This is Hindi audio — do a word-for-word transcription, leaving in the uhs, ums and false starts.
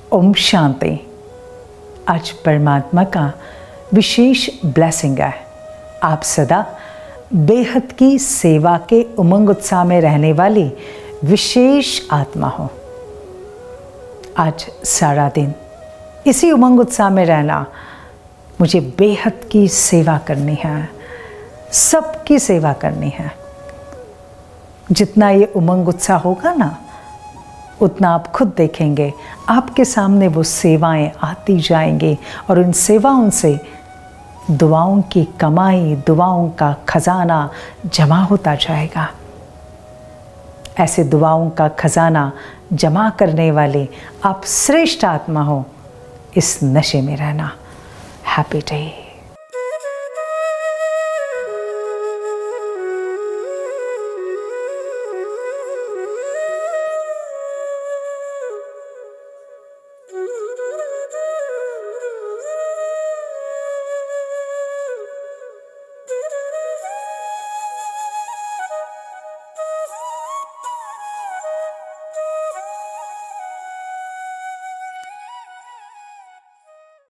ओम शांति। आज परमात्मा का विशेष ब्लेसिंग है। आप सदा बेहद की सेवा के उमंग उत्साह में रहने वाली विशेष आत्मा हो। आज सारा दिन इसी उमंग उत्साह में रहना। मुझे बेहद की सेवा करनी है, सबकी सेवा करनी है। जितना ये उमंग उत्साह होगा ना, उतना आप खुद देखेंगे आपके सामने वो सेवाएं आती जाएंगी और उन सेवाओं से दुआओं की कमाई, दुआओं का खजाना जमा होता जाएगा। ऐसे दुआओं का खजाना जमा करने वाले आप श्रेष्ठ आत्मा हो। इस नशे में रहना। Happy day.